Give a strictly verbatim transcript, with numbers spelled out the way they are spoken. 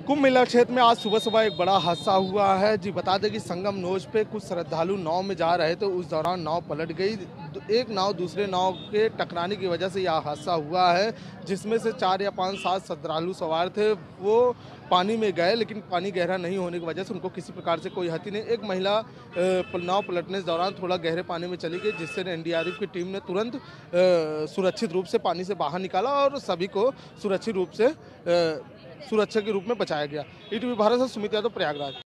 कुंभ मेला क्षेत्र में आज सुबह सुबह एक बड़ा हादसा हुआ है। जी बता दें कि संगम नोज पे कुछ श्रद्धालु नाव में जा रहे थे, उस दौरान नाव पलट गई। एक नाव दूसरे नाव के टकराने की वजह से यह हादसा हुआ है, जिसमें से चार या पाँच सात श्रद्धालु सवार थे। वो पानी में गए, लेकिन पानी गहरा नहीं होने की वजह से उनको किसी प्रकार से कोई क्षति नहीं। एक महिला नाव पलटने के दौरान थोड़ा गहरे पानी में चली गई, जिससे एन डी आर एफ की टीम ने तुरंत सुरक्षित रूप से पानी से बाहर निकाला और सभी को सुरक्षित रूप से सुरक्षा के रूप में बचाया गया। ई टी वी भारत से सुमित यादव, प्रयागराज।